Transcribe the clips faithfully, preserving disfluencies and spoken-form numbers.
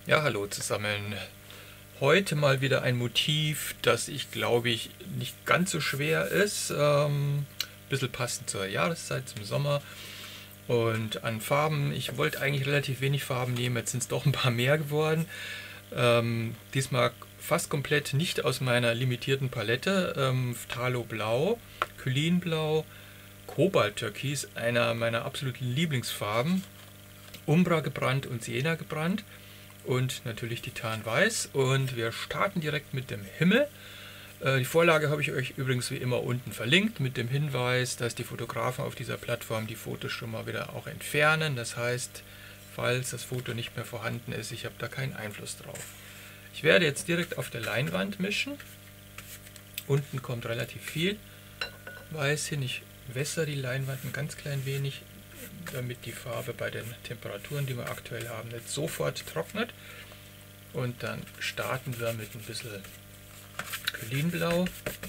Ja, hallo zusammen. Heute mal wieder ein Motiv, das ich glaube ich nicht ganz so schwer ist. Ähm, bisschen passend zur Jahreszeit, zum Sommer. Und an Farben, ich wollte eigentlich relativ wenig Farben nehmen, jetzt sind es doch ein paar mehr geworden. Ähm, diesmal fast komplett nicht aus meiner limitierten Palette. Ähm, Phthalo Blau, Kylin Blau, Kobalt Türkis, einer meiner absoluten Lieblingsfarben. Umbra gebrannt und Sienna gebrannt. Und natürlich Titan Weiß. Und wir starten direkt mit dem Himmel. Äh, die Vorlage habe ich euch übrigens wie immer unten verlinkt mit dem Hinweis, dass die Fotografen auf dieser Plattform die Fotos schon mal wieder auch entfernen. Das heißt, falls das Foto nicht mehr vorhanden ist, ich habe da keinen Einfluss drauf. Ich werde jetzt direkt auf der Leinwand mischen. Unten kommt relativ viel Weiß hin. Ich wässere die Leinwand ein ganz klein wenig, damit die Farbe bei den Temperaturen, die wir aktuell haben, nicht sofort trocknet. Und dann starten wir mit ein bisschen Kylinblau,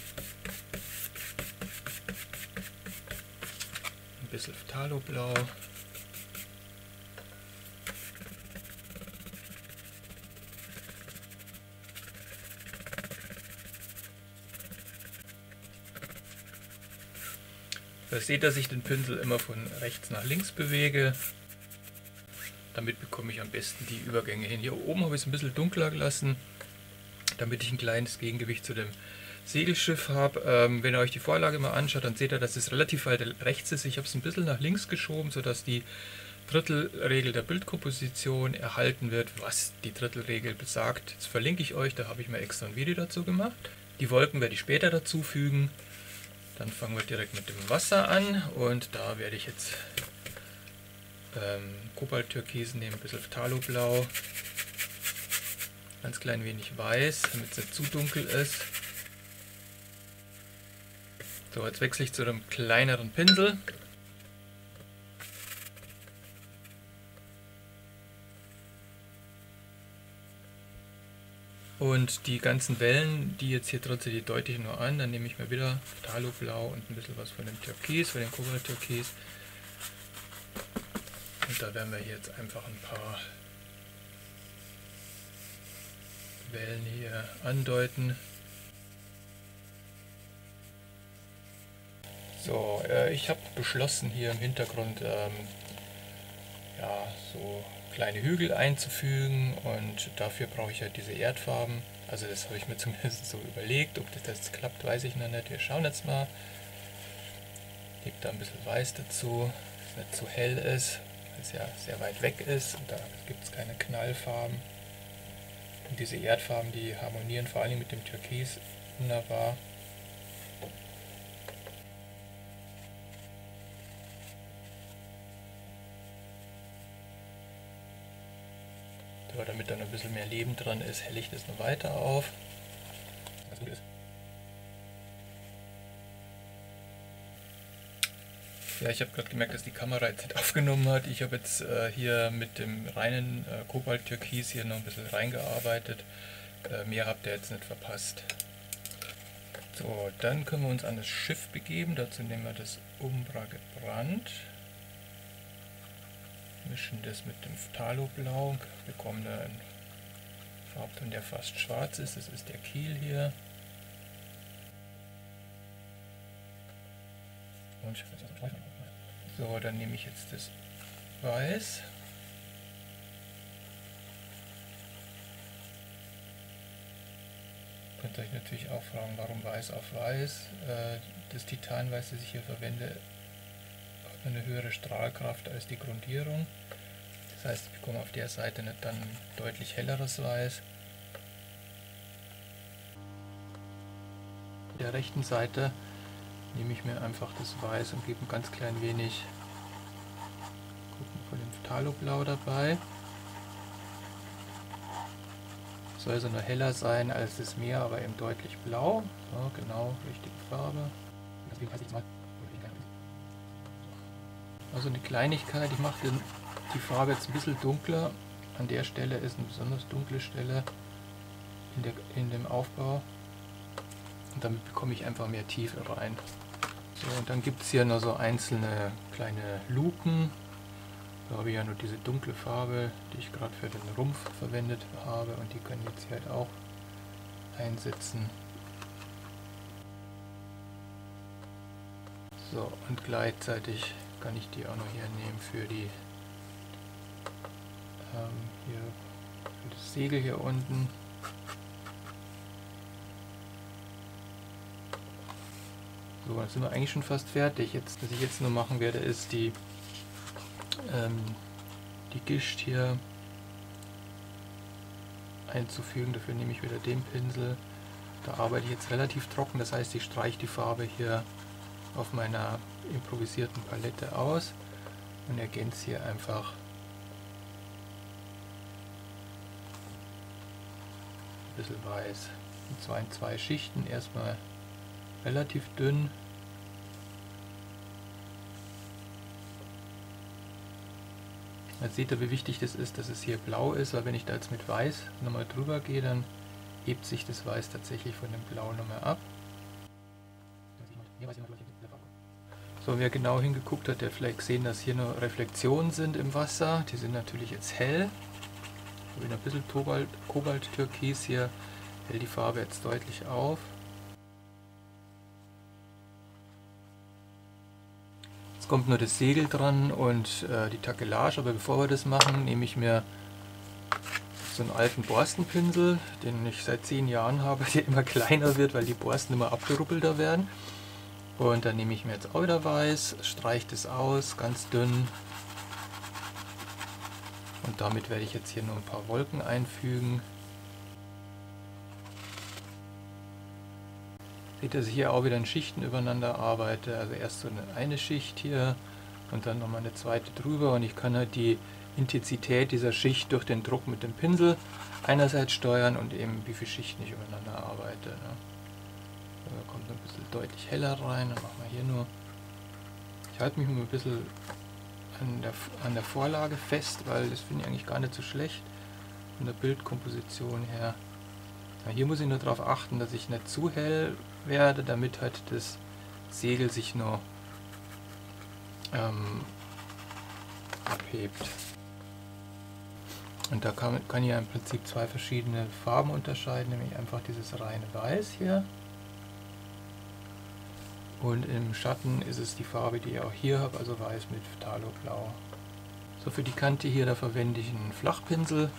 ein bisschen Phthaloblau, ihr seht, dass ich den Pinsel immer von rechts nach links bewege. Damit bekomme ich am besten die Übergänge hin. Hier oben habe ich es ein bisschen dunkler gelassen, damit ich ein kleines Gegengewicht zu dem Segelschiff habe. Ähm, wenn ihr euch die Vorlage mal anschaut, dann seht ihr, dass es relativ weit rechts ist. Ich habe es ein bisschen nach links geschoben, sodass die Drittelregel der Bildkomposition erhalten wird, was die Drittelregel besagt. Das verlinke ich euch, da habe ich mir extra ein Video dazu gemacht. Die Wolken werde ich später dazu fügen. Dann fangen wir direkt mit dem Wasser an und da werde ich jetzt ähm, Kobalt-Türkis nehmen, ein bisschen Phthaloblau, ganz klein wenig Weiß, damit es nicht zu dunkel ist. So, jetzt wechsle ich zu einem kleineren Pinsel. Und die ganzen Wellen, die jetzt hier trotzdem, die deute ich nur an. Dann nehme ich mir wieder Phthaloblau und ein bisschen was von dem Türkis, von dem Kobalt-Türkis. Und da werden wir hier jetzt einfach ein paar Wellen hier andeuten. So, äh, ich habe beschlossen, hier im Hintergrund ähm, ja, so kleine Hügel einzufügen, und dafür brauche ich ja diese Erdfarben. Also das habe ich mir zumindest so überlegt. Ob das jetzt klappt, weiß ich noch nicht. Wir schauen jetzt mal. Ich gebe da ein bisschen Weiß dazu, dass es nicht zu hell ist, weil es ja sehr weit weg ist und da gibt es keine Knallfarben. Und diese Erdfarben, die harmonieren vor allem mit dem Türkis wunderbar. Aber damit dann ein bisschen mehr Leben dran ist, helle ich das noch weiter auf. Was gut ist. Ja, ich habe gerade gemerkt, dass die Kamera jetzt nicht aufgenommen hat. Ich habe jetzt äh, hier mit dem reinen äh, Kobalt-Türkis hier noch ein bisschen reingearbeitet. Äh, mehr habt ihr jetzt nicht verpasst. So, dann können wir uns an das Schiff begeben. Dazu nehmen wir das Umbra gebrannt. Mischen das mit dem Phthaloblau, bekommen da einen Farbton, der fast schwarz ist. Das ist der Kiel hier. Und so, dann nehme ich jetzt das Weiß. Könnt ihr euch natürlich auch fragen, warum Weiß auf Weiß. Das Titanweiß, das ich hier verwende, hat eine höhere Strahlkraft als die Grundierung. Das heißt, ich bekomme auf der Seite nicht dann deutlich helleres Weiß. Auf der rechten Seite nehme ich mir einfach das Weiß und gebe ein ganz klein wenig von dem Phthaloblau dabei. Soll also nur heller sein als das Meer, aber eben deutlich blau. So, genau, richtige Farbe. Also eine Kleinigkeit, ich mache die Farbe jetzt ein bisschen dunkler. An der Stelle ist eine besonders dunkle Stelle in, der, in dem Aufbau. Und damit bekomme ich einfach mehr Tiefe rein. So, und dann gibt es hier noch so einzelne kleine Luken. Da habe ich ja nur diese dunkle Farbe, die ich gerade für den Rumpf verwendet habe, und die können jetzt hier halt auch einsetzen. So, und gleichzeitig kann ich die auch noch hier nehmen für die ähm, hier für das Segel hier unten. So, dann sind wir eigentlich schon fast fertig. Jetzt, was ich jetzt nur machen werde, ist die ähm, die Gischt hier einzufügen. Dafür nehme ich wieder den Pinsel. Da arbeite ich jetzt relativ trocken, das heißt, ich streiche die Farbe hier auf meiner improvisierten Palette aus und ergänze hier einfach ein bisschen weiß. Und zwar in zwei Schichten. Erstmal relativ dünn. Jetzt seht ihr, wie wichtig das ist, dass es hier blau ist, weil wenn ich da jetzt mit Weiß nochmal drüber gehe, dann hebt sich das Weiß tatsächlich von dem Blau nochmal ab. So, wer genau hingeguckt hat, der vielleicht gesehen, dass hier noch Reflexionen sind im Wasser. Die sind natürlich jetzt hell. Ich habe ein bisschen Kobalt, Kobalt-Türkis hier, hält die Farbe jetzt deutlich auf. Jetzt kommt nur das Segel dran und äh, die Takelage, aber bevor wir das machen, nehme ich mir so einen alten Borstenpinsel, den ich seit zehn Jahren habe, der immer kleiner wird, weil die Borsten immer abgeruppelter werden. Und dann nehme ich mir jetzt auch wieder Weiß, streiche das aus, ganz dünn. Und damit werde ich jetzt hier nur ein paar Wolken einfügen. Seht ihr, dass ich hier auch wieder in Schichten übereinander arbeite. Also erst so eine, eine Schicht hier und dann nochmal eine zweite drüber. Und ich kann halt die Intensität dieser Schicht durch den Druck mit dem Pinsel einerseits steuern und eben wie viele Schichten ich übereinander arbeite. Ne? Da kommt ein bisschen deutlich heller rein. Dann machen wir hier nur. Ich halte mich mal ein bisschen an der, an der Vorlage fest, weil das finde ich eigentlich gar nicht so schlecht von der Bildkomposition her. Ja, hier muss ich nur darauf achten, dass ich nicht zu hell werde, damit halt das Segel sich nur ähm, abhebt. Und da kann, kann ich ja im Prinzip zwei verschiedene Farben unterscheiden, nämlich einfach dieses reine Weiß hier. Und im Schatten ist es die Farbe, die ich auch hier habe, also Weiß mit Phthaloblau. So, für die Kante hier, da verwende ich einen Flachpinsel.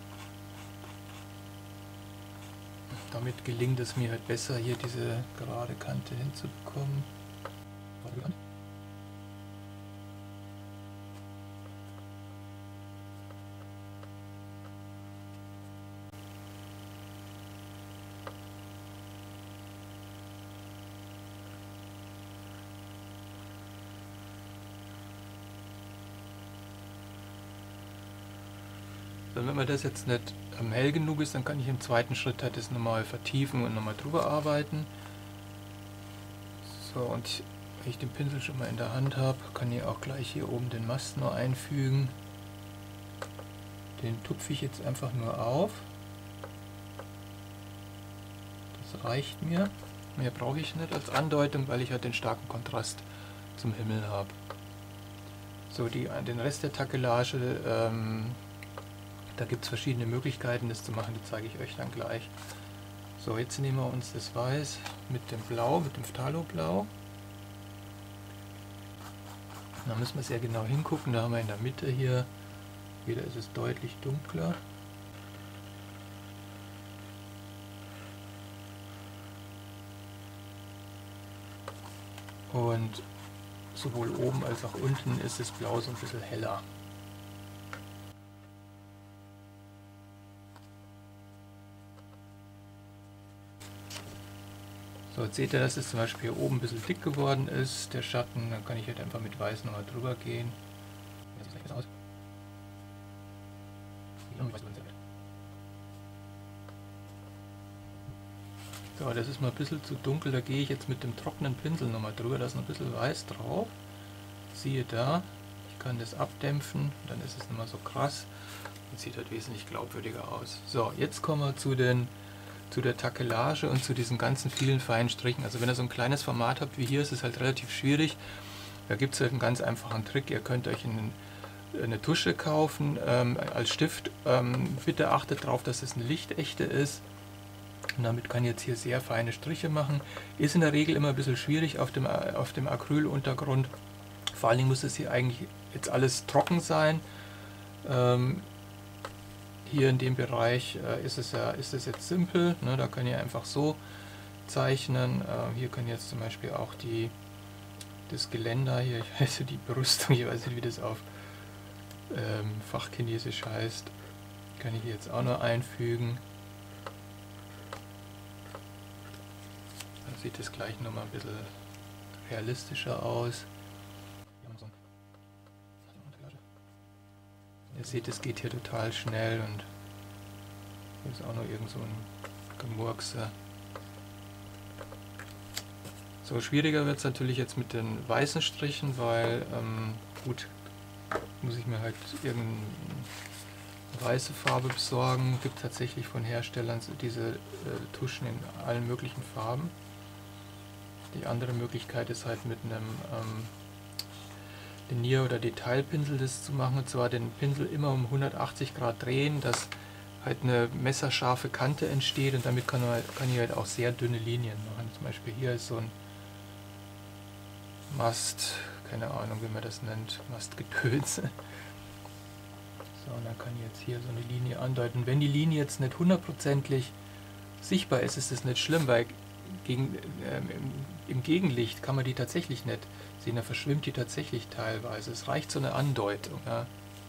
Damit gelingt es mir halt besser, hier diese gerade Kante hinzubekommen. Wenn man das jetzt nicht hell genug ist, dann kann ich im zweiten Schritt halt das nochmal vertiefen und nochmal drüber arbeiten. So, und wenn ich den Pinsel schon mal in der Hand habe, kann ich auch gleich hier oben den Mast noch einfügen. Den tupfe ich jetzt einfach nur auf. Das reicht mir. Mehr brauche ich nicht als Andeutung, weil ich halt den starken Kontrast zum Himmel habe. So, die, den Rest der Takelage, ähm, da gibt es verschiedene Möglichkeiten, das zu machen, die zeige ich euch dann gleich. So, jetzt nehmen wir uns das Weiß mit dem Blau, mit dem Phthaloblau. Da müssen wir sehr genau hingucken, da haben wir in der Mitte hier, wieder ist es deutlich dunkler. Und sowohl oben als auch unten ist das Blau so ein bisschen heller. So, jetzt seht ihr, dass es zum Beispiel hier oben ein bisschen dick geworden ist, der Schatten. Dann kann ich halt einfach mit Weiß nochmal drüber gehen. Wie sieht das aus? So, das ist mal ein bisschen zu dunkel, da gehe ich jetzt mit dem trockenen Pinsel nochmal drüber, da ist noch ein bisschen Weiß drauf. Siehe da, ich kann das abdämpfen, dann ist es nicht mehr so krass und sieht halt wesentlich glaubwürdiger aus. So, jetzt kommen wir zu den zu der Takelage und zu diesen ganzen vielen feinen Strichen. Also wenn ihr so ein kleines Format habt wie hier, ist es halt relativ schwierig. Da gibt es halt einen ganz einfachen Trick. Ihr könnt euch einen eine Tusche kaufen ähm, als Stift, ähm, bitte achtet darauf, dass es eine lichtechte ist. Und damit kann ich jetzt hier sehr feine Striche machen. Ist in der Regel immer ein bisschen schwierig auf dem, auf dem Acryluntergrund. Vor allen Dingen muss es hier eigentlich jetzt alles trocken sein. Ähm, hier in dem Bereich äh, ist es ja ist es jetzt simpel. Ne? Da kann ich einfach so zeichnen. Äh, hier kann ich jetzt zum Beispiel auch die das Geländer hier, ich weiß nicht, die Brüstung, ich weiß nicht, wie das auf ähm, Fachchinesisch heißt, kann ich hier jetzt auch noch einfügen. Dann sieht es gleich nochmal ein bisschen realistischer aus. Ihr seht, es geht hier total schnell und hier ist auch noch irgend so ein Gemurkse. So, schwieriger wird es natürlich jetzt mit den weißen Strichen, weil, ähm, gut, muss ich mir halt irgendeine weiße Farbe besorgen. Gibt tatsächlich von Herstellern diese äh, Tuschen in allen möglichen Farben. Die andere Möglichkeit ist halt mit einem ähm, Linier- oder Detailpinsel das zu machen, und zwar den Pinsel immer um hundertachtzig Grad drehen, dass halt eine messerscharfe Kante entsteht, und damit kann, man, kann ich halt auch sehr dünne Linien machen. Zum Beispiel hier ist so ein Mast, keine Ahnung, wie man das nennt, Mastgedöns. So, und dann kann ich jetzt hier so eine Linie andeuten. Wenn die Linie jetzt nicht hundertprozentig sichtbar ist, ist das nicht schlimm, weil gegen, ähm, im, im Gegenlicht kann man die tatsächlich nicht sehen, da verschwimmt die tatsächlich teilweise. Es reicht so eine Andeutung. Ja.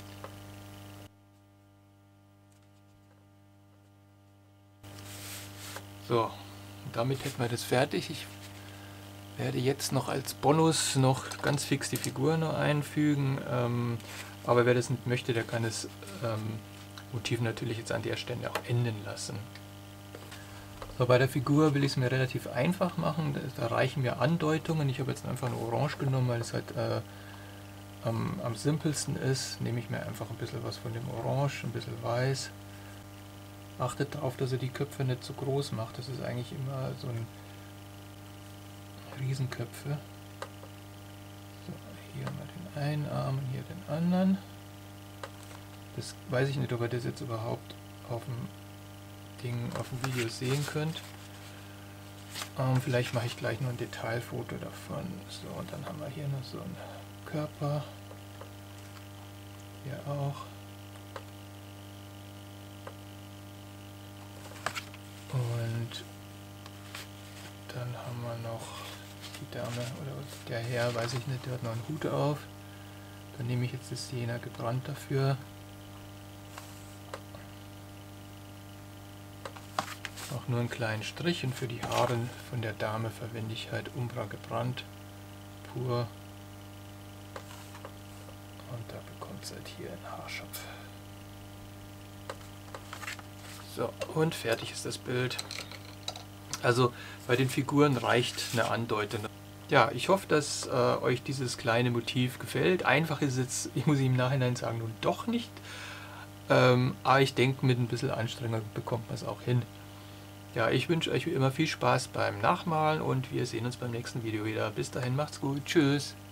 So, damit hätten wir das fertig. Ich werde jetzt noch als Bonus noch ganz fix die Figur noch einfügen, ähm, aber wer das nicht möchte, der kann das ähm, Motiv natürlich jetzt an der Stelle auch enden lassen. So, bei der Figur will ich es mir relativ einfach machen, da reichen mir Andeutungen. Ich habe jetzt einfach ein Orange genommen, weil es halt äh, am, am simpelsten ist. Nehme ich mir einfach ein bisschen was von dem Orange, ein bisschen Weiß. Achtet darauf, dass ihr die Köpfe nicht zu groß macht, das ist eigentlich immer so ein Riesenköpfe. So, hier mal den einen Arm und hier den anderen. Das weiß ich nicht, ob ihr das jetzt überhaupt auf dem Ding, auf dem Video sehen könnt. Ähm, vielleicht mache ich gleich noch ein Detailfoto davon. So, und dann haben wir hier noch so einen Körper. Hier auch. Und dann haben wir noch die Dame oder der Herr, weiß ich nicht, der hat noch einen Hut auf. Dann nehme ich jetzt das Sienna gebrannt dafür. Auch nur einen kleinen Strich, und für die Haare von der Dame verwende ich halt Umbra gebrannt, pur. Und da bekommt es halt hier einen Haarschopf. So, und fertig ist das Bild. Also bei den Figuren reicht eine Andeutung. Ja, ich hoffe, dass äh, euch dieses kleine Motiv gefällt. Einfach ist es jetzt, ich muss im Nachhinein sagen, nun doch nicht. Ähm, aber ich denke, mit ein bisschen Anstrengung bekommt man es auch hin. Ja, ich wünsche euch wie immer viel Spaß beim Nachmalen, und wir sehen uns beim nächsten Video wieder. Bis dahin, macht's gut. Tschüss.